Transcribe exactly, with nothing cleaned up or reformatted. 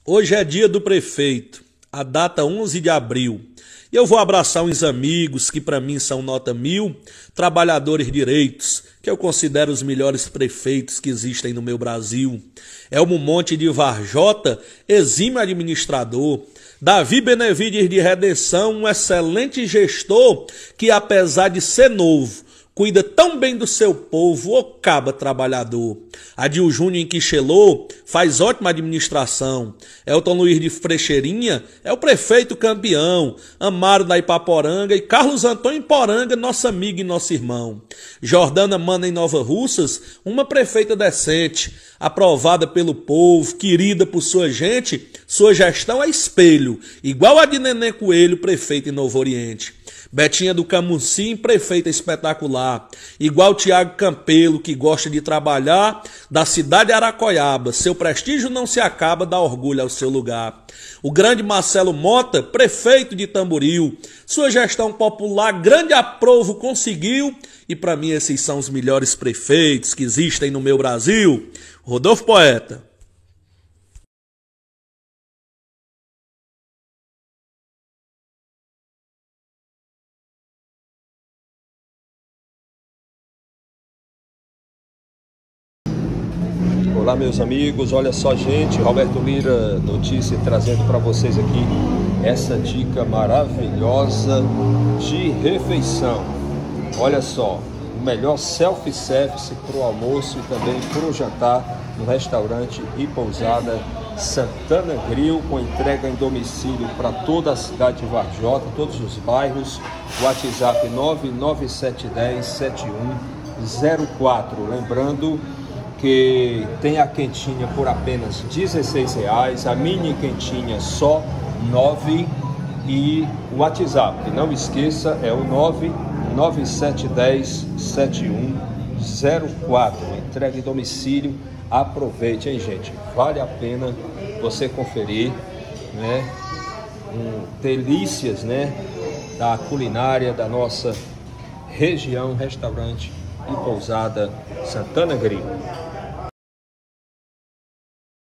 Hoje é dia do prefeito, a data onze de abril. E eu vou abraçar uns amigos que para mim são nota mil, trabalhadores direitos, que eu considero os melhores prefeitos que existem no meu Brasil. Elmo Monte de Varjota, exímio administrador. Davi Benevides de Redenção, um excelente gestor que, apesar de ser novo, cuida tão bem do seu povo, o caba trabalhador. Adil Júnior em Quixelô faz ótima administração. Elton Luiz de Frecheirinha é o prefeito campeão. Amaro da Ipaporanga e Carlos Antônio em Poranga, nosso amigo e nosso irmão. Jordana Mana em Nova Russas, uma prefeita decente, aprovada pelo povo, querida por sua gente. Sua gestão é espelho, igual a de Nenê Coelho, prefeito em Novo Oriente. Betinha do Camucim, prefeita espetacular. Igual Tiago Campelo, que gosta de trabalhar, da cidade de Aracoiaba. Seu prestígio não se acaba, dá orgulho ao seu lugar. O grande Marcelo Mota, prefeito de Tamboril. Sua gestão popular, grande aprovo conseguiu. E para mim esses são os melhores prefeitos que existem no meu Brasil. Rodolfo Poeta. Olá meus amigos, olha só gente, Roberto Lira Notícia trazendo para vocês aqui essa dica maravilhosa de refeição. Olha só, o melhor self-service para o almoço e também para o jantar no restaurante e pousada Santana Grill, com entrega em domicílio para toda a cidade de Varjota, todos os bairros. WhatsApp nove nove sete um zero sete um zero quatro, lembrando que tem a quentinha por apenas dezesseis reais, a mini quentinha só nove e o WhatsApp, não esqueça, é o nove nove sete um zero sete um zero quatro, entrega em domicílio. Aproveite, hein gente, vale a pena você conferir, né, um, delícias, né, da culinária da nossa região, restaurante e pousada Santana Grill.